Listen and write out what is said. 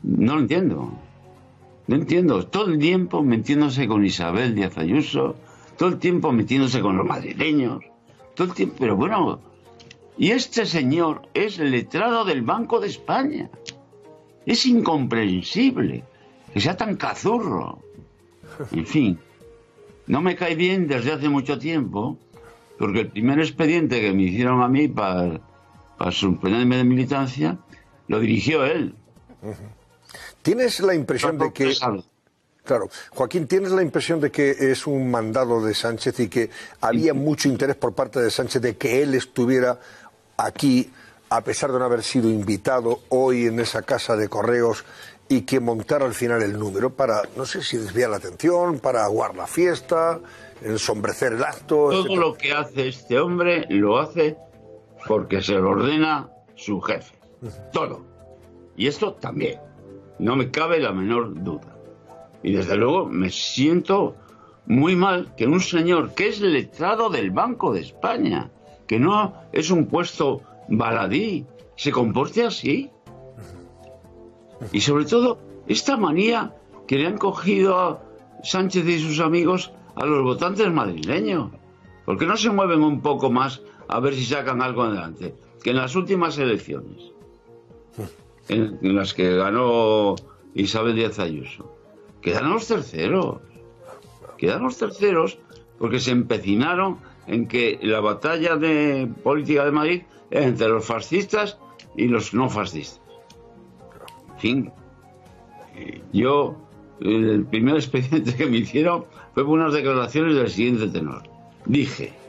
No lo entiendo. No entiendo. Todo el tiempo metiéndose con Isabel Díaz Ayuso, todo el tiempo metiéndose con los madrileños, todo el tiempo. Pero bueno, y este señor es el letrado del Banco de España. Es incomprensible que sea tan cazurro. En fin, no me cae bien desde hace mucho tiempo, porque el primer expediente que me hicieron a mí para suspenderme de militancia lo dirigió él. ¿Tienes la impresión de que... Claro, Joaquín, ¿tienes la impresión de que es un mandado de Sánchez y que había mucho interés por parte de Sánchez de que él estuviera aquí, a pesar de no haber sido invitado hoy en esa casa de correos, y que montara al final el número para, no sé si desviar la atención, para aguar la fiesta, ensombrecer el acto? Todo etcétera? lo que hace este hombre lo hace porque se lo ordena su jefe. Todo. Y esto también. No me cabe la menor duda. Y desde luego me siento muy mal que un señor que es letrado del Banco de España, que no es un puesto baladí, se comporte así. Y sobre todo, esta manía que le han cogido a Sánchez y sus amigos a los votantes madrileños. ¿Por qué no se mueven un poco más a ver si sacan algo adelante? Que en las últimas elecciones, en las que ganó Isabel Díaz Ayuso, quedaron los terceros. Quedaron los terceros porque se empecinaron en que la batalla de política de Madrid es entre los fascistas y los no fascistas. En fin, yo, el primer expediente que me hicieron fue por unas declaraciones del siguiente tenor. Dije: